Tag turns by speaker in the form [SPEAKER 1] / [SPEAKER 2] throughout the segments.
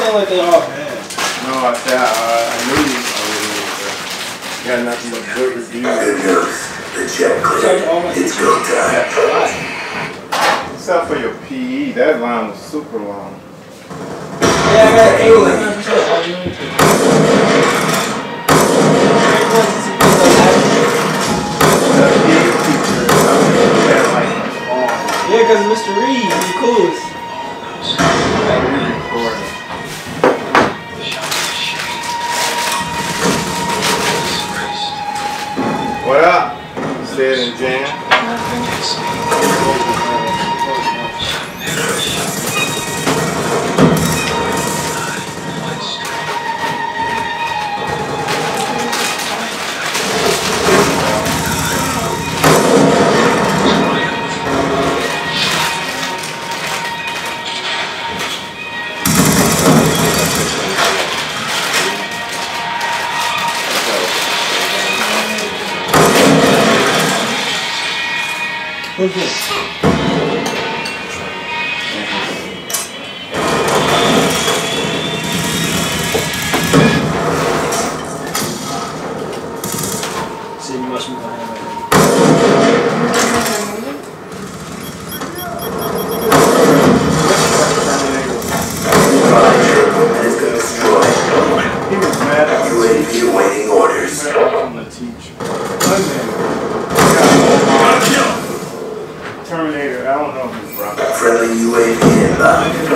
[SPEAKER 1] sound like they all bad.
[SPEAKER 2] No, I said I knew you already. Got nothing but good reviews.
[SPEAKER 3] Good news. The jet cleared. It's go time.
[SPEAKER 2] Except for your PE, that line was super long.
[SPEAKER 1] Yeah, I got 89%. All you need to. Yeah, because Mr. Reed, he's the coolest.
[SPEAKER 2] What up? Said in jam.
[SPEAKER 1] Who's this? See, you must be behind right now.
[SPEAKER 3] Has been destroyed.
[SPEAKER 2] He was mad at
[SPEAKER 3] UAV awaiting orders.
[SPEAKER 2] from the teacher. Terminator, I don't know if he's brought that.
[SPEAKER 3] Friendly UAV inbound.
[SPEAKER 2] I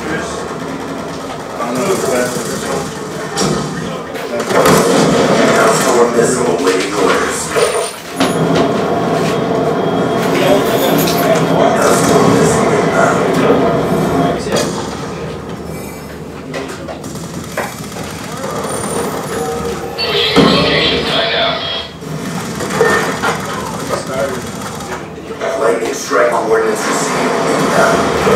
[SPEAKER 2] don't know if that's
[SPEAKER 3] Hellstorm missile awaiting orders. Hellstorm missile inbound. Lightning strike coordinates received inbound.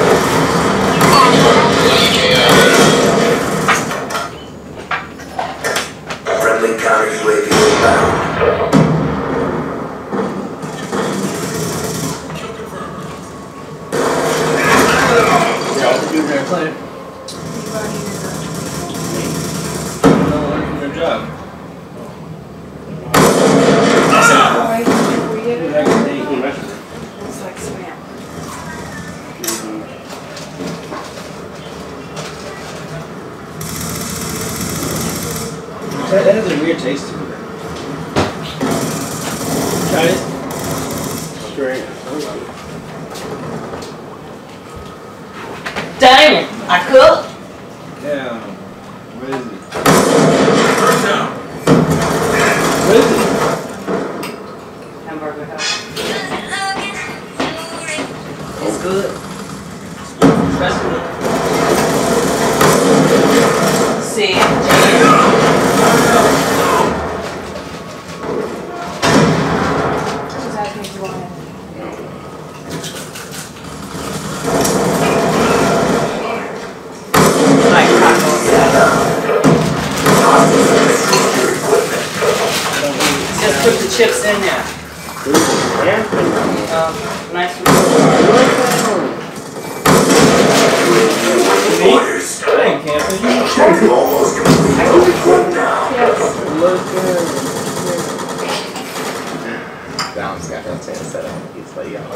[SPEAKER 3] Friendly counter UAV inbound.
[SPEAKER 1] Yeah, I'll do their claim. No one from their job.
[SPEAKER 4] It's like spam.
[SPEAKER 1] That has a weird taste to it. Try it.
[SPEAKER 2] straight.
[SPEAKER 4] Dang it! I cooked.
[SPEAKER 1] Damn. What is it?
[SPEAKER 5] First down.
[SPEAKER 1] What is it?
[SPEAKER 4] Hamburger house. It's good. Especially see like tacos. Just put the chips in there. Nice one.
[SPEAKER 3] Orders.
[SPEAKER 1] Dang, camping.
[SPEAKER 3] Almost complete now.
[SPEAKER 6] Dom's got that same setup. He's like, yeah,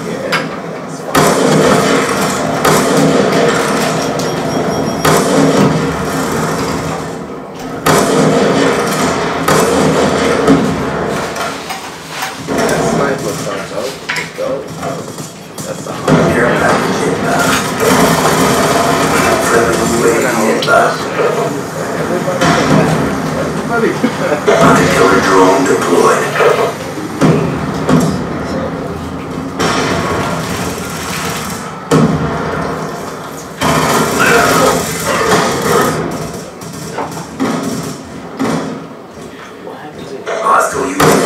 [SPEAKER 6] snipe looks so dope. It's dope. That's all.
[SPEAKER 3] Care package inbound. Friendly UAV inbound. Hunter-killer drone deployed. Hostile UAV